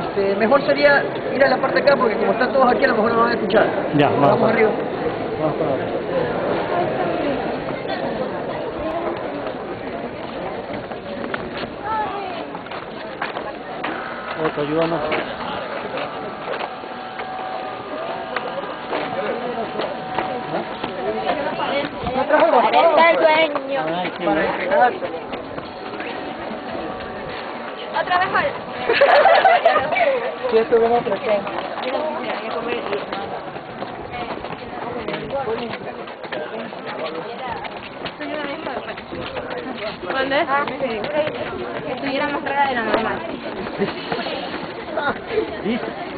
Mejor sería ir a la parte de acá porque como están todos aquí a lo mejor no van a escuchar. Ya, vamos arriba. Vamos para abajo. Otro, ayúdanos. Está el dueño. Para entregarse. Otra vez hoy. Sí, esto vamos a ofrecer. ¿Dónde? Que estuviera más rara de la normal. ¿Listo?